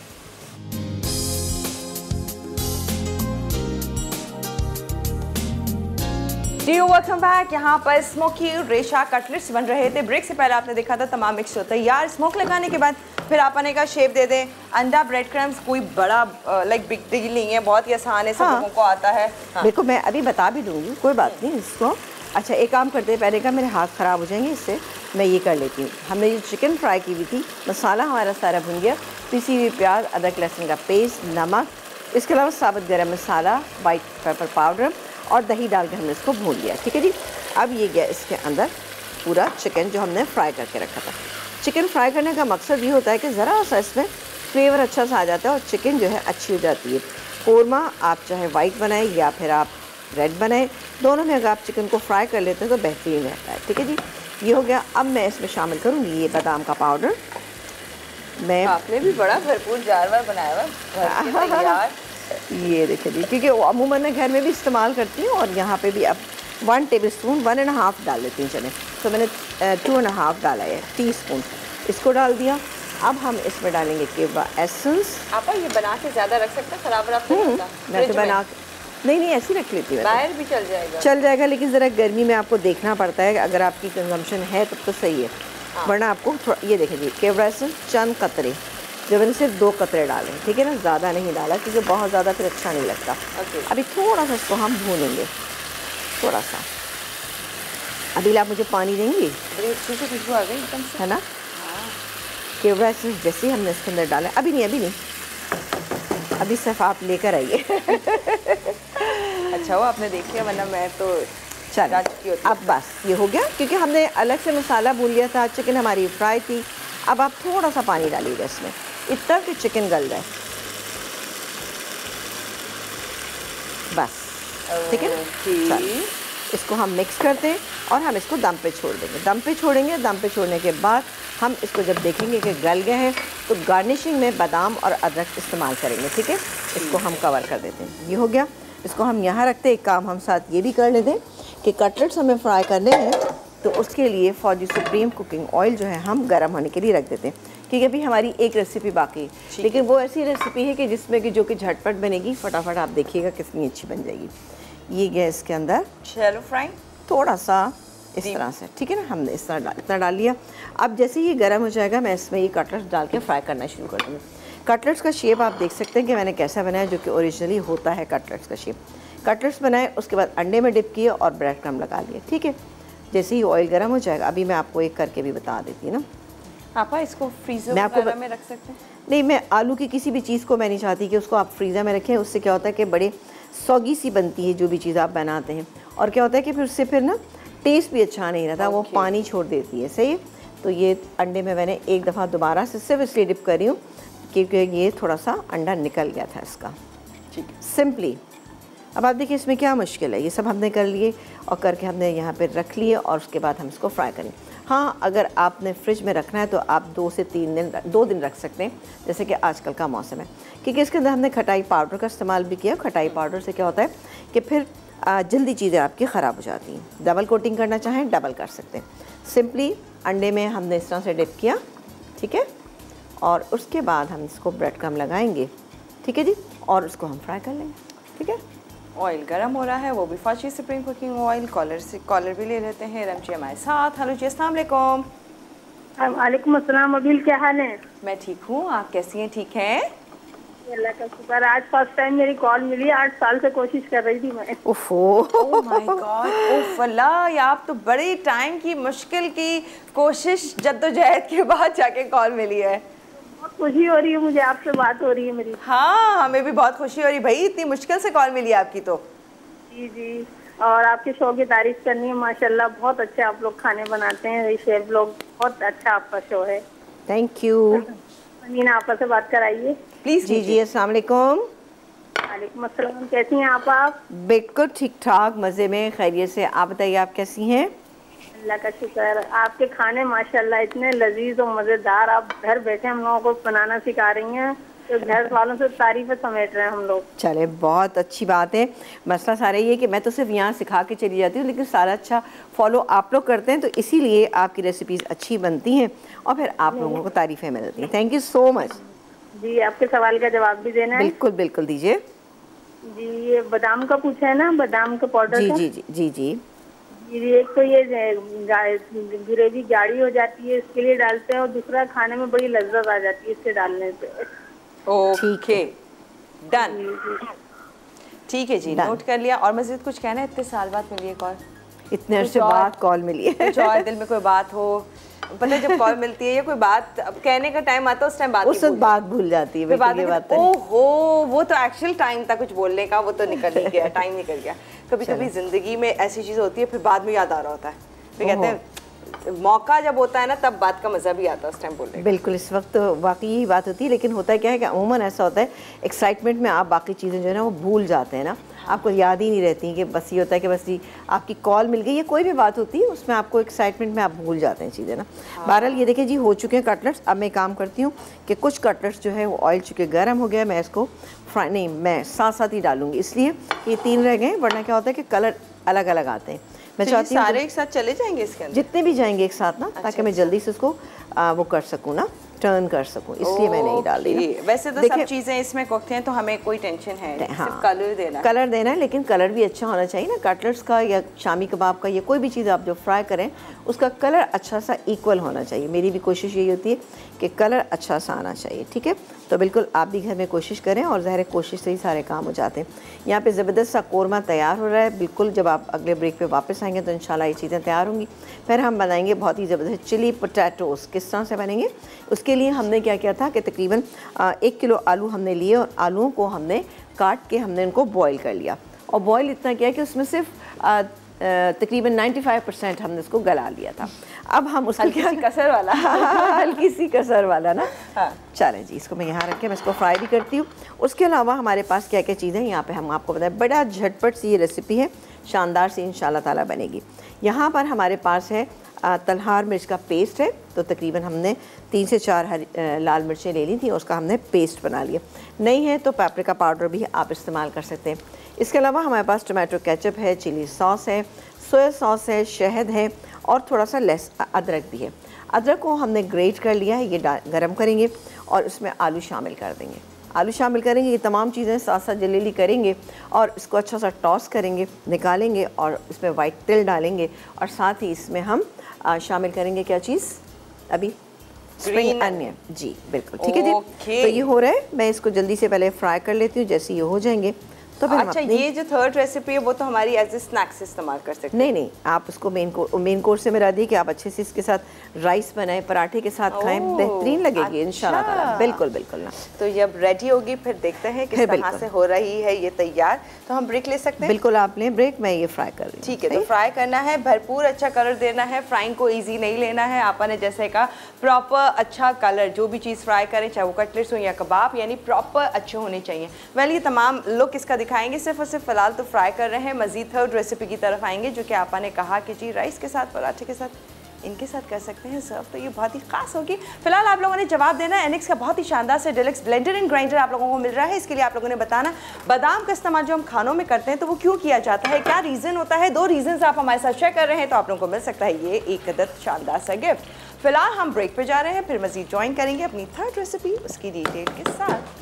जी वेलकम बैक। यहाँ पर स्मोकी रेशा कटलेट्स बन रहे थे। ब्रेक से पहले आपने देखा था तमाम मिक्स होता है यार। स्मोक लगाने के बाद फिर आप आने का शेप दे दें। अंडा ब्रेड क्रम्स कोई बड़ा लाइक बिग डील नहीं है, बहुत ही आसान है, सब लोगों को आता है। देखो, मैं अभी बता भी दूँगी, कोई बात नहीं इसको। अच्छा, एक काम करते हैं, पहले का मेरे हाथ ख़राब हो जाएंगे, इससे मैं ये कर लेती हूँ। हमने ये चिकन फ्राई की हुई थी, मसाला हमारा सारा भुन गया, पिसी हुई प्याज, अदरक लहसुन का पेस्ट, नमक, इसके अलावा साबुत गरम मसाला, वाइट पेपर पाउडर और दही डाल के हमने इसको भून लिया। ठीक है जी, अब ये गया इसके अंदर पूरा चिकन जो हमने फ्राई करके रखा था। चिकन फ्राई करने का मकसद ये होता है कि ज़रा सा इसमें फ्लेवर अच्छा सा आ जाता है और चिकन जो है अच्छी हो जाती है। कोरमा आप चाहे वाइट बनाएं या फिर आप रेड बनाएं, दोनों में अगर आप चिकन को फ्राई कर लेते हैं तो बेहतरीन रहता है। ठीक है जी, ये हो गया। अब मैं इसमें शामिल करूँगी ये बादाम का पाउडर। मैं आपने भी बड़ा भरपूर जार बनाया हुआ ये देखिए जी, क्योंकि अमूमन मैं घर में भी इस्तेमाल करती हूँ और यहाँ पे भी अब 1 टेबलस्पून 1.5 डाल लेती हूँ। चले, तो मैंने 2.5 डाला है टीस्पून, इसको डाल दिया। अब हम इसमें डालेंगे केवड़ा एसेंस। आप ये बना के ज़्यादा रख सकते हैं, खराब मैं तो बना नहीं ऐसी रख लेती हूँ, बाहर भी चल जाएगा, लेकिन ज़रा गर्मी में आपको देखना पड़ता है। अगर आपकी कंजम्पशन है तब तो सही है, वरना आपको थोड़ा ये देखिए जी, केवड़ा एसेंस चंद कतरे, जब मैंने सिर्फ 2 कतरे डाले, ठीक है ना, ज़्यादा नहीं डाला क्योंकि बहुत ज़्यादा फिर अच्छा नहीं लगता। अभी थोड़ा सा इसको हम भूनेंगे, थोड़ा सा। अभी आप मुझे पानी देंगी? खुशबू आ गई एकदम से, है ना। केवड़ा एसेंस जैसे ही हमने इसके अंदर डाला, अभी नहीं, अभी सिर्फ आप लेकर आइए। अच्छा, वो आपने देख लिया, वरना मैं तो चल। अब बस ये हो गया, क्योंकि हमने अलग से मसाला भून लिया था, चिकन हमारी फ्राई थी। अब आप थोड़ा सा पानी डालिएगा इसमें, इतना कि चिकन गल जाए, बस। ठीक है ना। इसको हम मिक्स करते हैं और हम इसको दम पे छोड़ देंगे। दम पे छोड़ने के बाद हम इसको जब देखेंगे कि गल गया है तो गार्निशिंग में बादाम और अदरक इस्तेमाल करेंगे। ठीक है, इसको हम कवर कर देते हैं। ये हो गया, इसको हम यहाँ रखते हैं। एक काम हम साथ ये भी कर लेते हैं कि कटलेट्स हमें फ्राई करने हैं तो उसके लिए फौजी सुप्रीम कुकिंग ऑयल जो है हम गर्म होने के लिए रख देते हैं, क्योंकि अभी हमारी एक रेसिपी बाकी है, लेकिन वो ऐसी रेसिपी है कि जिसमें कि जो कि झटपट बनेगी, फटाफट आप देखिएगा कितनी अच्छी बन जाएगी। ये गैस के अंदर शैलो फ्राई थोड़ा सा इस तरह से, ठीक है ना, हमने इस तरह इतना डाल लिया। अब जैसे ये गर्म हो जाएगा मैं इसमें ये कटलेट्स डाल के फ्राई करना शुरू कर दूँगी। कटलेट्स का शेप आप देख सकते हैं कि मैंने कैसा बनाया, जो कि ओरिजिनली होता है कटलेट्स का शेप। कटलेट्स बनाए, उसके बाद अंडे में डिप किए और ब्रेड क्रम्ब लगा लिए, ठीक है। जैसे ही ऑयल गर्म हो जाएगा, अभी मैं आपको एक करके भी बता देती हूँ ना। पापा इसको फ्रीजर में रख सकते हैं? नहीं, मैं आलू की किसी भी चीज़ को मैं नहीं चाहती कि उसको आप फ्रीज़र में रखें। उससे क्या होता है कि बड़े सौगी सी बनती है जो भी चीज़ आप बनाते हैं, और क्या होता है कि फिर उससे फिर ना टेस्ट भी अच्छा नहीं रहता, वो पानी छोड़ देती है। सही है। तो ये अंडे में मैंने एक दफ़ा दोबारा से सिर्फ इसलिए डिप कर रही हूँ क्योंकि ये थोड़ा सा अंडा निकल गया था इसका, ठीक है, सिंपली। अब आप देखिए इसमें क्या मुश्किल है, ये सब हमने कर लिए और करके हमने यहाँ पे रख लिए और उसके बाद हम इसको फ्राई करें। हाँ, अगर आपने फ्रिज में रखना है तो आप 2 दिन रख सकते हैं, जैसे कि आजकल का मौसम है, क्योंकि इसके अंदर हमने खटाई पाउडर का इस्तेमाल भी किया। खटाई पाउडर से क्या होता है कि फिर जल्दी चीज़ें आपकी ख़राब हो जाती हैं। डबल कोटिंग करना चाहें डबल कर सकते हैं। सिंपली अंडे में हमने इस तरह से डिप किया, ठीक है, और उसके बाद हम इसको ब्रेड क्रम्ब लगाएंगे, ठीक है जी, और उसको हम फ्राई कर लेंगे, ठीक है। ऑयल गर्म हो रहा है, वो भी फौजी सुप्रीम कुकिंग ऑयल। कॉलर भी ले लेते हैं। रमची हमारे साथ। हेलो जी, अस्सलाम वालेकुम। वालेकुम अस्सलाम। अबील, क्या हाल है? मैं ठीक हूँ, आप कैसी हैं? ठीक हैं? अल्लाह का शुक्र। आज फर्स्ट टाइम मेरी कॉल मिली, 8 साल से कोशिश कर रही थी मैं। ओह माय गॉड, ओह अल्लाह, ये आप तो बड़ी टाइम की मुश्किल की कोशिश जद्दोजहद के बाद जाके कॉल मिली है। बहुत खुशी हो रही है मुझे, आपसे बात हो रही है मेरी। हाँ, हमें भी बहुत खुशी हो रही भाई, इतनी मुश्किल से कॉल मिली आपकी तो। जी जी, और आपके शो की तारीफ करनी है, माशाल्लाह बहुत अच्छे आप लोग खाने बनाते हैं, शेफ लोग, बहुत अच्छा आपका शो है। Thank you. अमीना आपा से बात कराइए प्लीज। जी जी, अस्सलाम वालेकुम। वालेकुम अस्सलाम। कैसी हैं आप? बिल्कुल ठीक ठाक, मज़े में, खैरियत से। आप बताइए, आप कैसी हैं? अल्लाह का शुक्र। आपके खाने माशाल्लाह इतने लजीज और मज़ेदार, आप घर बैठे हम लोगों को बनाना सिखा रही हैं, तो घर वालों से तारीफ़ें समेट रहे हैं हम लोग। चले, बहुत अच्छी बात है। मसला सारा ये है कि मैं तो सिर्फ यहाँ सिखा के चली जाती हूँ, लेकिन सारा अच्छा फॉलो आप लोग करते हैं, तो इसीलिए आपकी रेसिपीज़ अच्छी बनती हैं और फिर आप लोगों को तारीफ़ें मिलती हैं। Thank you so much. जी, आपके सवाल का जवाब भी देना है? बिल्कुल बिल्कुल, दीजिए जी। ये बादाम का पूछा है ना, बादाम का पाउडर? जी जी जी जी जी। एक तो ये ग्रेवी गाढ़ी हो जाती है, इसके लिए डालते हैं, और दूसरा खाने में बड़ी लज्जत आ जाती है इससे डालने से। Okay, done. ठीक है जी, नोट कर लिया। और मज़ीद कुछ कहना है? इतने साल बाद मिली है कॉल, इतने अर्से बाद कॉल मिली है। कुछ और दिल में कोई बात हो, पता है जब कॉल मिलती है या कोई बात अब कहने का टाइम आता है, उस टाइम बात भूल जाती है। ओहो, वो तो एक्चुअल टाइम था कुछ बोलने का, वो तो निकल ही गया, टाइम निकल गया। कभी कभी जिंदगी में ऐसी चीज़ होती है, फिर बाद में याद आ रहा होता है, फिर कहते हैं मौका जब होता है ना, तब बात का मज़ा भी आता है उस टाइम बोलने का। बिल्कुल, इस वक्त तो वाकई यही बात होती है, लेकिन होता क्या है कि अमूमन ऐसा होता है, एक्साइटमेंट में आप बाकी चीज़ें जो है ना वो भूल जाते हैं ना, आपको याद ही नहीं रहती कि बस ये होता है कि बस ये आपकी कॉल मिल गई या कोई भी बात होती है उसमें आपको एक्साइटमेंट में आप भूल जाते हैं चीज़ें ना। बहरहाल ये देखिए जी, हो चुके हैं कटलेट्स। अब मैं काम करती हूँ कि कुछ कटलेट्स जो है वो ऑयल चुके गर्म हो गया, मैं इसको फ्राई नहीं, मैं साथ साथ ही डालूंगी, इसलिए ये 3 रह गए, वरना क्या होता है कि कलर अलग अलग आते हैं। मैं चाहती हूँ सारे एक साथ चले जाएंगे इसके अंदर, जितने भी जाएंगे एक साथ ना, ताकि मैं जल्दी से उसको वो कर सकूँ ना, टर्न कर सकूँ, इसलिए मैं नहीं डाल रही। वैसे तो सब चीज़ें इसमें कुक हैं, तो हमें कोई टेंशन है, हाँ, सिर्फ कलर देना है, लेकिन कलर भी अच्छा होना चाहिए ना। कटलेट्स का या शामी कबाब का या कोई भी चीज़ आप जो फ्राई करें, उसका कलर अच्छा सा इक्वल होना चाहिए। मेरी भी कोशिश यही होती है कि कलर अच्छा सा आना चाहिए, ठीक है। तो बिल्कुल आप भी घर में कोशिश करें, और ज़ाहिर कोशिश से ही सारे काम हो जाते हैं। यहाँ पे ज़बरदस्त सा कोरमा तैयार हो रहा है। बिल्कुल जब आप अगले ब्रेक पे वापस आएंगे तो इंशाल्लाह ये चीज़ें तैयार होंगी। फिर हम बनाएंगे बहुत ही ज़बरदस्त चिली पोटैटोज़। किस तरह से बनेंगे, उसके लिए हमने क्या किया था कि तकरीबन 1 किलो आलू हमने लिए, और आलूओं को हमने काट के हमने इनको बॉयल कर लिया, और बॉयल इतना किया कि उसमें सिर्फ तकरीबन 95% हमने इसको गला लिया था। अब हम उसको हल्की सी कसर वाला हल्की सी कसर वाला ना। हाँ। चलें जी, इसको मैं यहाँ रख के मैं इसको फ्राई भी करती हूँ। उसके अलावा हमारे पास क्या क्या चीज़ें हैं यहाँ पे हम आपको बताएं। बड़ा झटपट सी ये रेसिपी है, शानदार सी इंशाल्लाह ताला बनेगी। यहाँ पर हमारे पास है तलहार मिर्च का पेस्ट है, तो तकरीबन हमने 3 से 4 लाल मिर्चें ले ली थी, उसका हमने पेस्ट बना लिया। नहीं है तो पेपरिका पाउडर भी आप इस्तेमाल कर सकते हैं। इसके अलावा हमारे पास टमाटो केचप है, चिली सॉस है, सोया सॉस है, शहद है और थोड़ा सा अदरक भी है। अदरक को हमने ग्रेट कर लिया है, ये गरम करेंगे और उसमें आलू शामिल कर देंगे। आलू शामिल करेंगे, ये तमाम चीज़ें साथ साथ जलीली करेंगे और इसको अच्छा सा टॉस करेंगे, निकालेंगे और इसमें वाइट तिल डालेंगे और साथ ही इसमें हम शामिल करेंगे क्या चीज़ अभी स्प्रिंग अनियन। जी बिल्कुल ठीक है जी। तो ये हो रहा है, मैं इसको जल्दी से पहले फ्राई कर लेती हूँ। जैसे ये हो जाएंगे तो फिर अच्छा ये जो थर्ड रेसिपी है वो तो हमारी एज ए स्नैक्स इस्तेमाल कर सकते हैं। नहीं नहीं, आप उसको मेन कोर्स से मेरा दी कि आप अच्छे से इसके साथ राइस बनाएं, पराठे के साथ खाएं, बेहतरीन लगेगी इंशाल्लाह ताला। बिल्कुल बिल्कुल ना। तो ये अब रेडी होगी, फिर देखते हैं किस तरह से हो रही है ये तैयार। तो हम ब्रेक ले सकते हैं? बिल्कुल आप लें ब्रेक, मैं ये फ्राई कर रही हूँ। ठीक है, तो फ्राई करना है, भरपूर अच्छा कलर देना है, फ्राइंग को ईजी नहीं लेना है। आपा ने जैसे कहा प्रॉपर अच्छा कलर, जो भी चीज़ फ्राई करें चाहे वो कटलेट्स हो या कबाब, यानी प्रॉपर अच्छे होने चाहिए। वेल ये तमाम लुक इसका दिखाएंगे, सिर्फ और सिर्फ फिलहाल तो फ्राई कर रहे हैं। मजीद थर्ड रेसिपी की तरफ आएंगे जो कि आपा ने कहा कि जी राइस के साथ, पराठे के साथ, इनके साथ कर सकते हैं सर्व, तो ये बहुत ही खास होगी। फिलहाल आप लोगों ने जवाब देना है। एनेक्स का बहुत ही शानदार से डिलक्स ब्लेंडर एंड ग्राइंडर आप लोगों को मिल रहा है। इसके लिए आप लोगों ने बताना बादाम का इस्तेमाल जो हम खानों में करते हैं तो वो क्यों किया जाता है, क्या रीज़न होता है। 2 रीजन आप हमारे साथ शेयर कर रहे हैं तो आप लोगों को मिल सकता है ये एक अदद शानदार सा गिफ्ट। फिलहाल हम ब्रेक पे जा रहे हैं, फिर मजीद ज्वाइन करेंगे अपनी थर्ड रेसिपी उसकी डिटेल के साथ।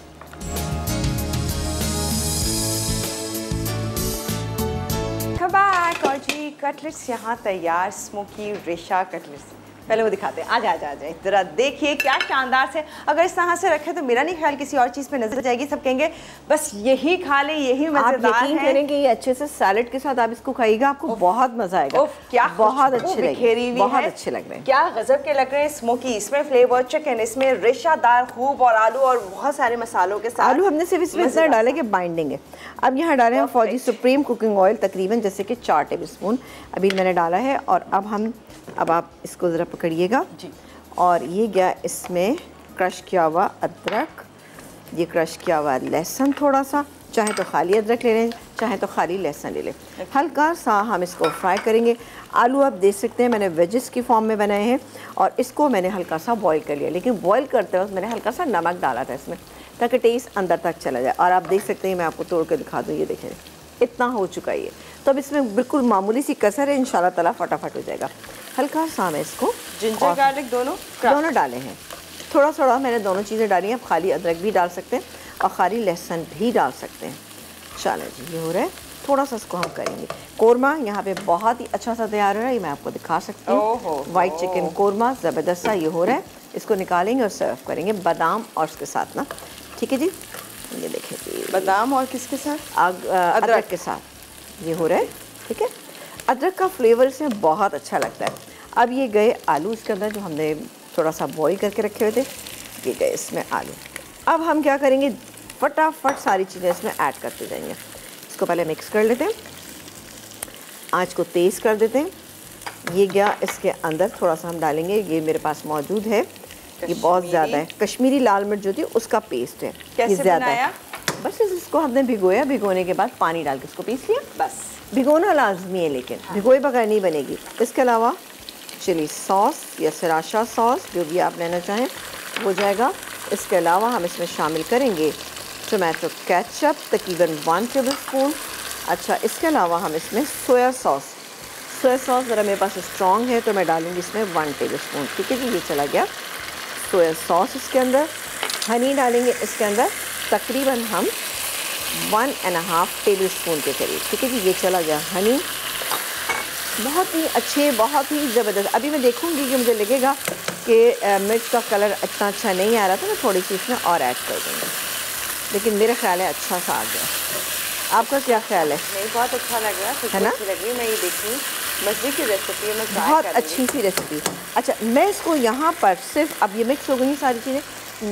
और जी कटलेट्स यहाँ तैयार, स्मोकी रेशा कटलेट्स। पहले वो दिखाते हैं, आ जाए जरा देखिए क्या शानदार से। अगर इस तरह से रखे तो मेरा नहीं ख्याल किसी और चीज़ पे नजर जाएगी, सब कहेंगे बस यही खा ले, यही मजेदार है। आप यकीन करेंगे ये अच्छे से सैलेड के साथ आप इसको खाइएगा, आपको बहुत मजा आएगा। क्या बहुत अच्छे लगे, बहुत अच्छे लग रहे हैं, क्या गजब के लग रहे हैं। स्मोकी, इसमें फ्लेवर चिकन, इसमें रेशादार खूब और आलू और बहुत सारे मसालों के साथ। आलू हमने सिर्फ इसमें इतना डाला कि बाइंडिंग है। अब यहाँ डाले हैं फौजी सुप्रीम कुकिंग ऑयल, तकरीबन जैसे कि 4 टेबल स्पून अभी मैंने डाला है। और अब आप इसको ज़रा पकड़िएगा जी। और ये गया इसमें क्रश किया हुआ अदरक, ये क्रश किया हुआ लहसुन, थोड़ा सा, चाहे तो खाली अदरक ले लें, चाहे तो खाली लहसुन ले लें। हल्का सा हम इसको फ्राई करेंगे। आलू आप देख सकते हैं मैंने वेजेस की फॉर्म में बनाए हैं और इसको मैंने हल्का सा बॉईल कर लिया, लेकिन बॉईल करते वक्त मैंने हल्का सा नमक डाला था इसमें ताकि टेस्ट अंदर तक चला जाए। और आप देख सकते हैं, मैं आपको तोड़ कर दिखा दूँ, ये देखें इतना हो चुका है ये। तो अब इसमें बिल्कुल मामूली सी कसर है, इंशाल्लाह ताला फटाफट हो जाएगा। हल्का सा मैं इसको जिंजर गार्लिक दोनों डाले हैं, थोड़ा थोड़ा मैंने दोनों चीज़ें डाली हैं। आप खाली अदरक भी डाल सकते हैं और खाली लहसुन भी डाल सकते हैं। चलो जी, ये हो रहा है, थोड़ा सा इसको हम करेंगे। कोरमा यहाँ पे बहुत ही अच्छा सा तैयार हो रहा है, ये मैं आपको दिखा सकती हूँ। वाइट चिकन कोरमा ज़बरदस्त सा ये हो रहा है। इसको निकालेंगे और सर्व करेंगे बादाम और उसके साथ ना। ठीक है जी, ये देखें जी, बादाम और किसके साथ? अदरक के साथ ये हो रहा है। ठीक है, अदरक का फ्लेवर इसमें बहुत अच्छा लगता है। अब ये गए आलू इसके अंदर जो हमने थोड़ा सा बॉईल करके रखे हुए थे, ये गए इसमें आलू। अब हम क्या करेंगे, फटाफट सारी चीज़ें इसमें ऐड करते जाएंगे। इसको पहले मिक्स कर लेते हैं, आँच को तेज़ कर देते हैं। ये गया इसके अंदर, थोड़ा सा हम डालेंगे, ये मेरे पास मौजूद है, ये बहुत ज़्यादा है, कश्मीरी लाल मिर्च जो थी उसका पेस्ट है, ये ज़्यादा है। बस इसको हमने भिगोया, भिगोने के बाद पानी डाल के इसको पीस लिया। बस भिगोना लाजमी है, लेकिन भिगोए बगैर नहीं बनेगी। इसके अलावा चिली सॉस या सराशा सॉस जो भी आप लेना चाहें हो जाएगा। इसके अलावा हम इसमें शामिल करेंगे टोमेटो केचप, तकरीबन 1 टेबल स्पून। अच्छा, इसके अलावा हम इसमें सोया सॉस ज़रा मेरे पास स्ट्रॉन्ग है तो मैं डालूँगी इसमें 1 टेबल स्पून। ठीक है जी, ये चला गया सोया सॉस। इसके अंदर हनी डालेंगे, इसके अंदर तकरीबन हम 1.5 टेबल स्पून के करीब। ठीक है जी, ये चला गया हनी। बहुत ही अच्छे, बहुत ही ज़बरदस्त। अभी मैं देखूंगी कि मुझे लगेगा कि मिर्च का कलर इतना अच्छा नहीं आ रहा था, मैं थोड़ी सी इसमें और ऐड कर दूँगी, लेकिन मेरा ख्याल है अच्छा सा आ गया। आपका क्या ख्याल है? नहीं, बहुत अच्छा लग रहा है ना, अच्छी लग रही है। मैं ये देखी मज़े की रेसिपी है, मैं बहुत अच्छी सी रेसिपी। अच्छा, मैं इसको यहाँ पर सिर्फ, अब ये मिक्स हो गई सारी चीज़ें,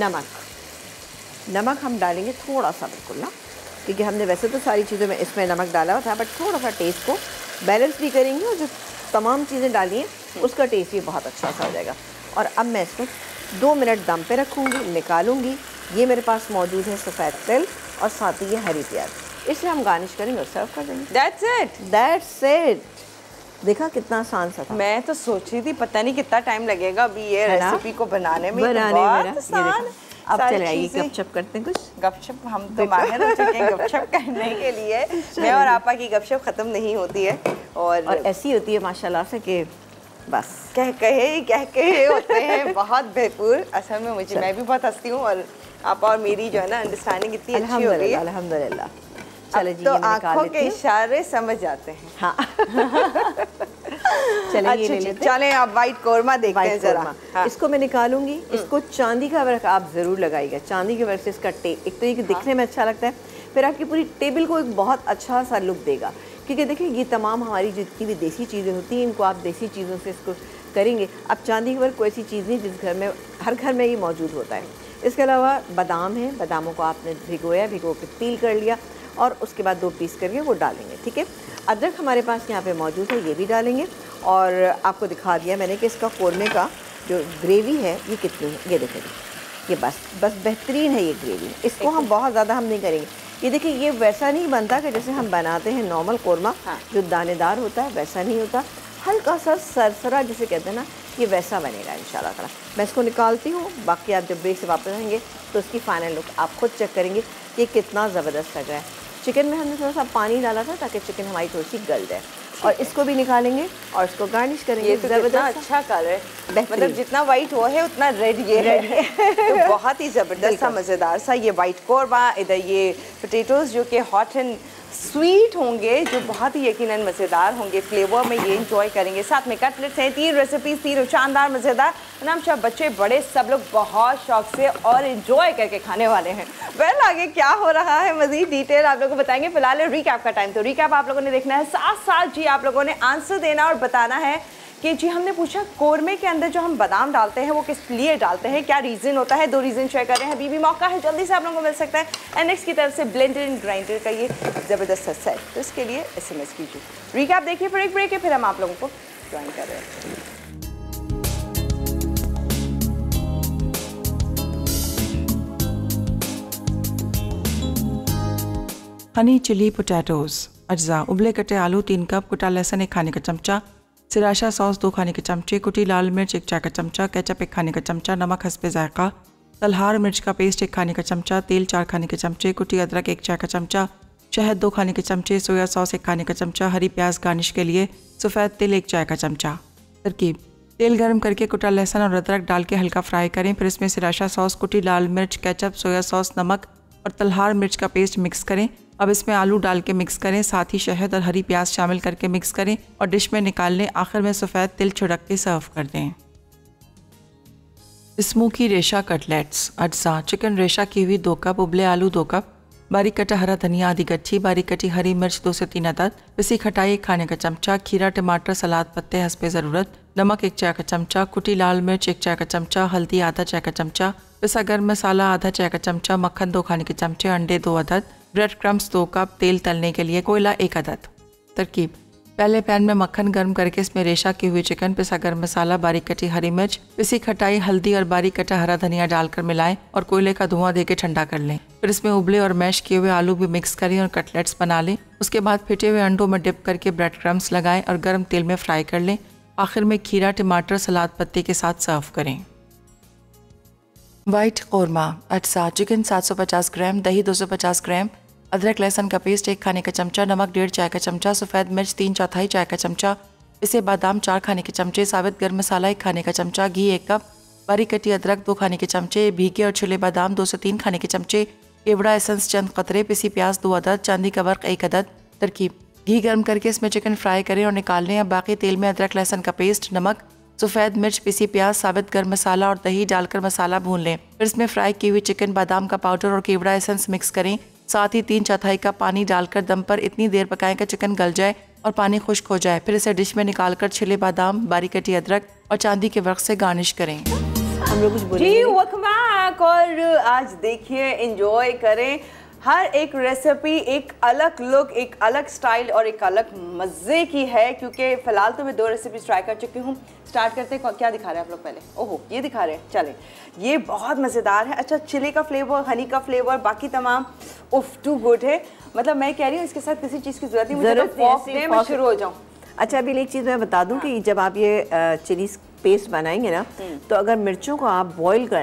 नमक हम डालेंगे थोड़ा सा, बिल्कुल ना, क्योंकि हमने वैसे तो सारी चीज़ों में इसमें नमक डाला हुआ था, बट थोड़ा सा टेस्ट को बैलेंस भी करेंगे और जो तमाम चीज़ें डाली हैं उसका टेस्ट भी बहुत अच्छा सा हो जाएगा। और अब मैं इसको 2 मिनट दम पे रखूँगी, निकालूंगी। ये मेरे पास मौजूद है सफ़ेद तिल और साथ ही ये हरी प्याज, इसे हम गार्निश करेंगे और सर्व कर देंगे। That's it। देखा कितना आसान सा था। मैं तो सोच रही थी पता नहीं कितना टाइम लगेगा अभी ये रेसिपी को बनाने में। बहुत आसान। अब चले आइए गपशप करते हैं कुछ। गपशप हम तो माहिर हो चुके हैं गपशप करने के लिए। मैं और आपा की गपशप ख़त्म नहीं होती है और ऐसी होती है माशाल्लाह से कि बस कह कहे होते हैं बहुत भरपूर। असल में मुझे मैं भी बहुत हंसती हूँ और आपा और मेरी जो है ना अंडरस्टैंडिंग इतनी अच्छी हो गई है अल्हम्दुलिल्लाह। चले जी, तो आँखों के इशारे समझ जाते हैं। हाँ चलें आप वाइट कोरमा देखते हैं जरा। हाँ। इसको मैं निकालूंगी। इसको चांदी का वर्क आप ज़रूर लगाइएगा। चांदी के वर्क से इसका एक तो ये दिखने में अच्छा लगता है, फिर आपकी पूरी टेबल को एक बहुत अच्छा सा लुक देगा। क्योंकि देखिए ये तमाम हमारी जितनी भी देसी चीज़ें होती हैं इनको आप देसी चीज़ों से इसको करेंगे। अब चांदी के वर्क कोई ऐसी चीज़ नहीं जिस घर में हर घर में ये मौजूद होता है। इसके अलावा बादाम है, बादामों को आपने भिगो के पील कर लिया और उसके बाद 2 पीस करके वो डालेंगे। ठीक है, अदरक हमारे पास यहाँ पे मौजूद है, ये भी डालेंगे। और आपको दिखा दिया मैंने कि इसका कोरमे का जो ग्रेवी है ये कितनी है, ये देखेंगे, ये बस बेहतरीन है ये ग्रेवी। इसको हम बहुत ज़्यादा हम नहीं करेंगे। ये देखिए ये वैसा नहीं बनता कि जैसे हम बनाते हैं नॉर्मल कोरमा जो दानेदार होता है, वैसा नहीं होता। हल्का सा सरसरा जिसे कहते हैं ना, ये वैसा बनेगा इंशाल्लाह ताला। मैं इसको निकालती हूँ, बाकी आप जब ब्रेक से वापस आएंगे तो इसकी फ़ाइनल लुक आप खुद चेक करेंगे कि कितना ज़बरदस्त लग रहा है। चिकन में हमने थोड़ा सा पानी डाला था ताकि चिकन हमारी थोड़ी सी गल जाए और इसको भी निकालेंगे और इसको गार्निश करेंगे। ये तो ज़बरदस्त अच्छा कलर है, मतलब जितना वाइट वो है उतना रेड ये है। तो बहुत ही ज़बरदस्त सा मज़ेदार सा ये वाइट कोरमा। इधर ये पोटैटोज़ जो कि हॉट एंड स्वीट होंगे, जो बहुत ही यकीनन मज़ेदार होंगे, फ्लेवर में ये इंजॉय करेंगे। साथ में कटलेट्स हैं, 3 रेसिपीज़, 3 शानदार मज़ेदार। नामशा बच्चे बड़े सब लोग बहुत शौक से और इंजॉय करके खाने वाले हैं। वेल आगे क्या हो रहा है मज़ीद डिटेल आप लोगों को बताएंगे। फिलहाल रिकैप का टाइम, तो रिकैप आप लोगों ने देखना है, साथ साथ जी आप लोगों ने आंसर देना और बताना है कि जी हमने पूछा कोरमे के अंदर जो हम बादाम डालते हैं वो किस लिए डालते हैं, क्या रीज़न होता है। 2 रीज़न शेयर कर रहे हैं, अभी भी मौका है, जल्दी से आप लोगों को मिल सकता है। एनएक्स की तरफ से ब्लेंडर एंड ग्राइंडर का ये ज़बरदस्त सा सेट, तो इसके लिए SMS कीजिए। रिकैप देखिए, फिर एक ब्रेक है, फिर हम आप लोगों को ज्वाइन कर रहे हैं। हनी चिली पोटैटोज़ अज्जा: उबले कटे आलू 3 कप, कुटा लहसुन 1 खाने का चमचा, सिराशा सॉस 2 खाने के चमचे, कुटी लाल मिर्च 1 चाय का चमचा, केचप 1 खाने का चमचा, नमक हस्बे जायका, तलहार मिर्च का पेस्ट 1 खाने का चमचा, तेल 4 खाने के चमचे, कुटी अदरक 1 चाय का चमचा, शहद 2 खाने के चमचे, सोया सॉस 1 खाने का चमचा, हरी प्याज गार्निश के लिए, सफ़ेद तिल 1 चाय का चमचा। तरकीब: तेल गर्म करके कुटा लहसुन और अदरक डाल के हल्का फ्राई करें, फिर इसमें सिराशा सॉस, कुटी लाल मिर्च, केचप, सोया सॉस, नमक और तलहार मिर्च का पेस्ट मिक्स करें। अब इसमें आलू डाल के मिक्स करें, साथ ही शहद और हरी प्याज शामिल करके मिक्स करें और डिश में निकाल लें। आखिर में सफ़ेद तिल छिड़क के सर्व कर दें। स्मोकी रेशा कटलेट्स अज्जा: चिकन रेशा की हुई 2 कप, उबले आलू 2 कप, बारीक कटा हरा धनिया आधी गट्ठी, बारीक कटी हरी मिर्च 2 से 3 अदद, पिसी खटाई 1 खाने का चमचा, खीरा टमाटर सलाद पत्ते हस्बे ज़रूरत, नमक 1 चाय का चमचा, कुटी लाल मिर्च 1 चाय का चमचा, हल्दी आधा चाय का चमचा, पिसा गर्म मसाला आधा चाय का चमचा, मक्खन 2 खाने के चमचे, अंडे 2 अदद, ब्रेड क्रम्स 2 कप, तेल तलने के लिए कोयला 1 अदद। तरकीब: पहले पैन में मक्खन गर्म करके इसमें रेशा की हुई चिकन, पिसा गर्म मसाला, बारीक कटी हरी मिर्च, पिसी खटाई, हल्दी और बारीक कटा हरा धनिया डालकर मिलाएं और कोयले का धुआं देके ठंडा कर लें। फिर इसमें उबले और मैश किए हुए आलू भी मिक्स करें और कटलेट्स बना लें। उसके बाद फिटे हुए अंडों में डिप करके ब्रेड क्रम्स लगाएं और गर्म तेल में फ्राई कर लें। आखिर में खीरा टमाटर सलाद पत्ते के साथ सर्व करें। वाइट कौरमा अज्जा: चिकन 750 ग्राम, दही 250 ग्राम, अदरक लहसुन का पेस्ट 1 खाने का चमचा, नमक 1.5 चाय का चमचा, सफ़ेद मिर्च 3/4 चाय का चमचा, इसे बादाम 4 खाने के चमचे, साबित गर्म मसाला 1 खाने का चमचा, घी 1 कप, बारीक कटी अदरक 2 खाने के चमचे, भीगे और छिले बादाम 2 से 3 खाने के चमचे, केवड़ा एसेंस चंद कतरे, पिसी प्याज 2 अदद, चांदी का वर्क 1 अदद। तरकीब: घी गर्म करके इसमें चिकन फ्राई करें और निकाल लें। अब बाकी तेल में अदरक लहसुन का पेस्ट, नमक, सफ़ेद मिर्च, पिसी प्याज, साबित गर्म मसाला और दही डालकर मसाला भून लें। फिर इसमें फ्राई की हुई चिकन, बादाम का पाउडर और केवड़ा एसेंस मिक्स करें। साथ ही 3/4 कप पानी डालकर दम पर इतनी देर पकाएं कि चिकन गल जाए और पानी खुश्क हो जाए। फिर इसे डिश में निकालकर छिले बादाम, बारीक कटी अदरक और चांदी के वर्क से गार्निश करें। हम लोग कुछ बोलेंगे जी वकमाक, और आज देखिए एंजॉय करें। हर एक रेसिपी एक अलग लुक, एक अलग स्टाइल और एक अलग मज़े की है, क्योंकि फ़िलहाल तो मैं 2 रेसिपीज ट्राई कर चुकी हूँ। स्टार्ट करते हैं, क्या दिखा रहे हैं आप लोग पहले? ओहो ये दिखा रहे हैं, चलें। ये बहुत मज़ेदार है। अच्छा, चिली का फ्लेवर, हनी का फ्लेवर, बाकी तमाम उफ टू गुड है। मतलब मैं कह रही हूँ इसके साथ किसी चीज़ की ज़रूरत नहीं, मुझे तो मैं शुरू हो जाऊँ। अच्छा, अभी एक चीज़ मैं बता दूँ कि जब आप ये चिली पेस्ट बनाएंगे ना, तो अगर मिर्चों को आप बॉईल कर लें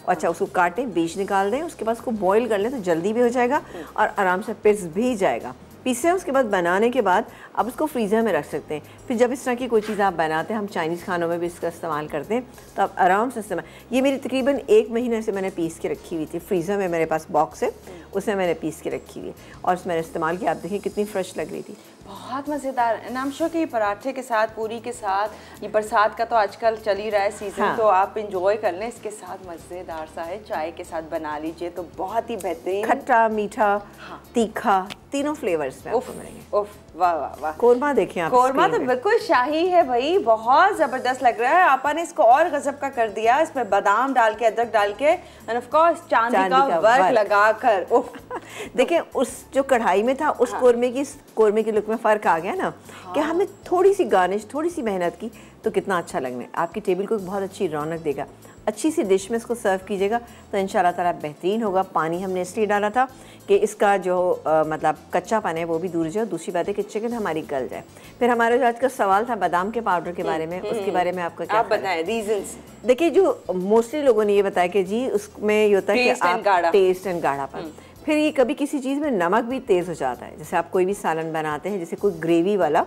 अच्छा उसको काटें, बीज निकाल दें, उसके बाद उसको बॉईल कर लें तो जल्दी भी हो जाएगा और आराम से पिस भी जाएगा। पीसे उसके बाद बनाने के बाद आप उसको फ्रीज़र में रख सकते हैं। फिर जब इस तरह की कोई चीज़ आप बनाते हैं, हम चाइनीज़ खानों में भी इसका इस्तेमाल करते हैं, तो आप आराम से इस्तेमाल। ये मेरी तकरीबन 1 महीने से मैंने पीस के रखी हुई थी, फ्रीज़र में मेरे पास बॉक्स है, उसमें मैंने पीस के रखी हुई है और उसमें मैंने इस्तेमाल किया। आप देखिए कितनी फ्रेश लग रही थी, बहुत मज़ेदार। एंड आई एम श्योर कि पराठे के साथ, पूरी के साथ, ये बरसात का तो आजकल चल ही रहा है सीज़न, हाँ। तो आप इंजॉय कर लें, इसके साथ मज़ेदार सा है, चाय के साथ बना लीजिए तो बहुत ही बेहतरीन। खट्टा, मीठा, हाँ। तीखा, तीनों फ्लेवर्स में आपको मिलेंगे। उफ, वाह वाह वाह। कोरमा देखें आप, कोरमा तो बिल्कुल शाही है भाई, बहुत ज़बरदस्त लग रहा है। आपा ने इसको और गजब का कर दिया, इसमें बादाम डाल के, अदरक डाल के, एंड ऑफ कोर्स चांदी का वर्क लगा कर। देखिए उस जो कढ़ाई में था उस कोरमे की लुक में फ़र्क आ गया ना, कि हमने थोड़ी सी गार्निश, थोड़ी सी मेहनत की तो कितना अच्छा लगने, आपकी टेबल को बहुत अच्छी रौनक देगा। अच्छी सी डिश में इसको सर्व कीजिएगा तो इंशाल्लाह ताला बेहतरीन होगा। पानी हमने इसलिए डाला था कि इसका जो मतलब कच्चापन है वो भी दूर जाए, दूसरी बात है कि चिकन हमारी गल जाए। फिर हमारा जो आज का सवाल था बादाम के पाउडर के बारे में, उसके बारे में आपका क्या, आप बताएं रीजंस। देखिए जो मोस्टली लोगों ने ये बताया कि जी उसमें ये होता है कि आप टेस्ट एंड गाढ़ापन, फिर ये कभी किसी चीज़ में नमक भी तेज़ हो जाता है। जैसे आप कोई भी सालन बनाते हैं, जैसे कोई ग्रेवी वाला,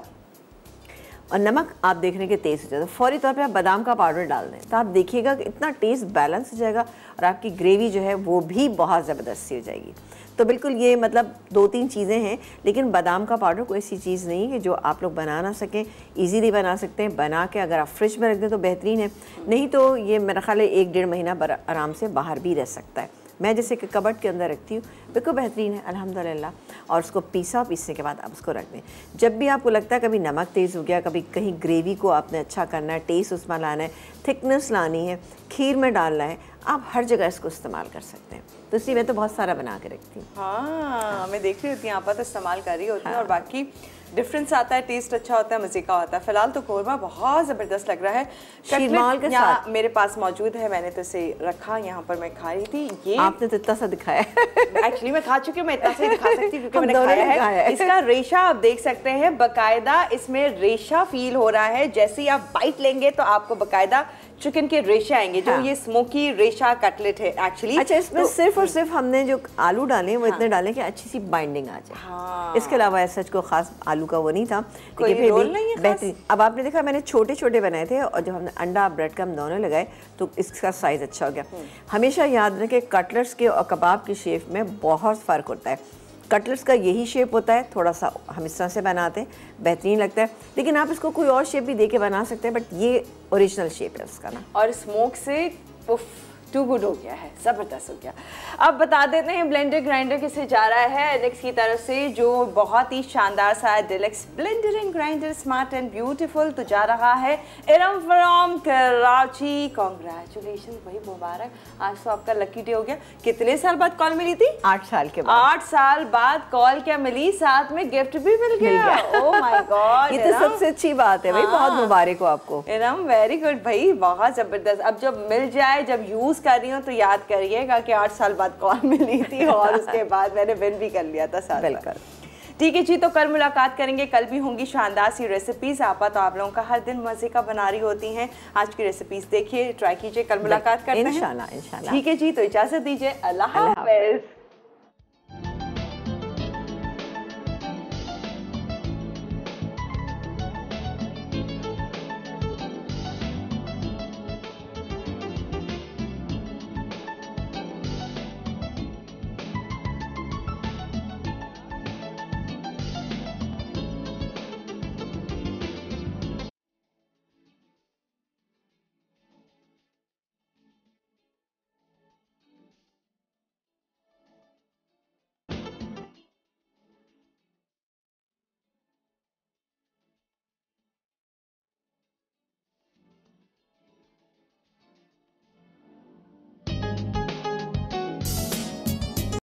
और नमक आप देख रहे हैं कि तेज़ हो जाता है, फौरी तौर पे आप बादाम का पाउडर डाल दें तो आप देखिएगा कि इतना टेस्ट बैलेंस हो जाएगा और आपकी ग्रेवी जो है वो भी बहुत ज़बरदस्त सी हो जाएगी। तो बिल्कुल ये मतलब 2-3 चीज़ें हैं, लेकिन बादाम का पाउडर कोई ऐसी चीज़ नहीं है कि जो आप लोग बना ना सकें, इजीली बना सकते हैं। बना के अगर आप फ्रिज में रख दें तो बेहतरीन है, नहीं तो ये मेरा ख्याल है 1-1.5 महीना आराम से बाहर भी रह सकता है। मैं जैसे कि कबर्ड के अंदर रखती हूँ, बिल्कुल बेहतरीन है अल्हम्दुलिल्लाह। और उसको पीसने के बाद आप उसको रख दें। जब भी आपको लगता है कभी नमक तेज़ हो गया, कभी कहीं ग्रेवी को आपने अच्छा करना है, टेस्ट उसमें लाना है, थिकनेस लानी है, खीर में डालना है, आप हर जगह इसको इस्तेमाल कर सकते हैं। तो इसलिए मैं तो बहुत सारा बना के रखती हूँ। हाँ, मैं देख रही होती हूँ, आप तो इस्तेमाल कर रही होती हैं, और बाकी डिफरेंस आता है, टेस्ट अच्छा होता है, मज़े का होता है। फिलहाल तो कोरमा बहुत ज़बरदस्त लग रहा है। शीरमाल के साथ मेरे पास मौजूद है, मैंने तो इसे रखा यहाँ पर, मैं खा रही थी। ये आपने तो इतना सा दिखाया एक्चुअली मैं खा चुकी हूँ, मैं इतना सा ही दिखा सकती हूँ क्योंकि मैंने खाया है। इसका रेशा आप देख सकते हैं, बाकायदा इसमें रेशा फील हो रहा है। जैसे ही आप बाइट लेंगे तो आपको बाकायदा चिकन के रेशे आएंगे, जो ये स्मोकी रेशा कटलेट है एक्चुअली। अच्छा, इसमें सिर्फ और सिर्फ हमने जो आलू डाले वो इतने डाले कि अच्छी सी बाइंडिंग आ जाए। इसके अलावा ऐसा को खास आलू का वो नहीं था, कोई रोल नहीं है बेहतरीन। अब आपने देखा मैंने छोटे छोटे बनाए थे, और जब हमने अंडा ब्रेड क्रम्ब दोनों लगाए तो इसका साइज अच्छा हो गया। हमेशा याद रखें कटलेट्स के और कबाब की शेप में बहुत फ़र्क होता है। कटलेट्स का यही शेप होता है, थोड़ा सा हम इस तरह से बनाते हैं, बेहतरीन लगता है, लेकिन आप इसको कोई और शेप भी दे के बना सकते हैं, बट ये ओरिजिनल शेप है उसका ना। और स्मोक से टू गुड हो गया है, ज़बरदस्त हो गया। अब बता देते हैं ब्लेंडर ग्राइंडर किसे जा रहा है एलेक्स की तरफ से, जो बहुत ही शानदार सा है deluxe blender and grinder, smart and beautiful, तो जा रहा है इरम फ्रॉम कराची। कॉन्ग्रेचुलेशन भाई, मुबारक, आज तो आपका लकी डे हो गया। कितने साल बाद कॉल मिली थी? 8 साल के बाद। 8 साल बाद कॉल क्या मिली, साथ में गिफ्ट भी मिल गया। ओह माय गॉड, ये तो सबसे अच्छी बात है भाई, बहुत मुबारक हो आपको इरम, वेरी गुड भाई, बहुत ज़बरदस्त। अब जब मिल जाए, जब यूज़ कर रही हूँ तो याद करिएगा कि 8 साल बाद कॉल मिली थी और उसके बाद मैंने विन भी कर लिया था साथ। बिल्कुल ठीक है जी, तो कल मुलाकात करेंगे, कल भी होंगी शानदार सी रेसिपीज। आपा तो आप लोगों का हर दिन मजे का बना रही होती हैं, आज की रेसिपीज देखिए, ट्राई कीजिए, कल मुलाकात करते हैं इंशाल्लाह। ठीक है जी, तो इजाजत दीजिए, अल्लाह हाफ़िज़।